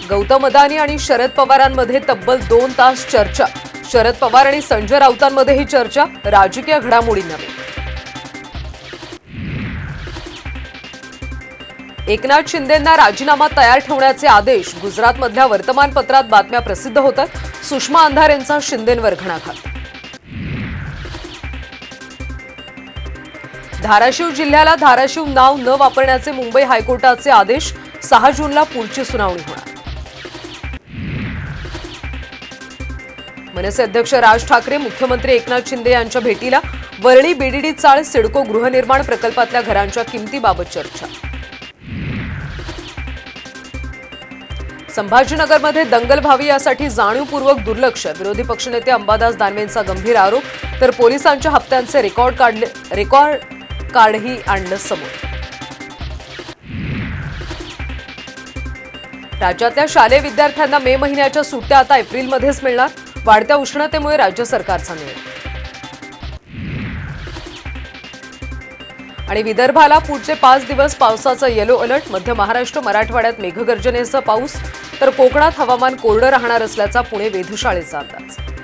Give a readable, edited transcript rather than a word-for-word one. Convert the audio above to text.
गौतम अदानी आणि शरद पवारांमध्ये तब्बल 2 तास चर्चा। शरद पवार आणि संजय राऊतांमध्ये ही चर्चा राजकीय घडामोडींवर। एकनाथ शिंदेंना राजीनामा तयार ठेवण्याचे आदेश। गुजरातमधल्या वर्तमानपत्रात बातम्या प्रसिद्ध होतात। सुषमा अंधार यांचा शिंदेंवर घणाघात। धाराशिव जिल्ह्याला धाराशिव नाव न वापरण्याचे मुंबई हायकोर्टाचे आदेश। 6 जूनला पुढची सुनावणी होणार। मनसे अध्यक्ष राज ठाकरे मुख्यमंत्री एकनाथ शिंदे यांच्या भेटीला। वरळी बीडीडी चाळ सिडको गृहनिर्माण प्रकल्पातल्या घरांच्या किमतीबाबत चर्चा। संभाजीनगरमध्ये दंगल व्हावी यासाठी जाणीवपूर्वक दुर्लक्ष। विरोधी पक्षनेते अंबादास दानवेंचा गंभीर आरोप। तर पोलिसांच्या हप्त्यांचे रेकॉर्ड कार्डही आणलं समोर। राज्यातल्या शालेय विद्यार्थ्यांना मे महिन्याच्या सुट्ट्या आता एप्रिलमध्येच मिळणार। वाढत्या उष्णतेमुळे राज्य सरकारचा निर्णय। आणि विदर्भाला पुढचे 5 दिवस पावसाचा येलो अलर्ट। मध्य महाराष्ट्र मराठवाड्यात मेघगर्जनेसह पाऊस। तर कोकणात हवामान कोरडं राहणार असल्याचा पुणे वेधशाळेचा अंदाज।